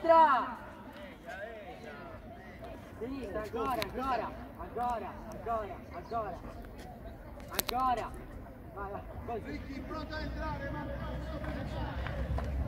destra! Sinistra, ancora, ancora, ancora, ancora, ancora, ancora. Vai, vai, così. Ricky, pronto a entrare, ma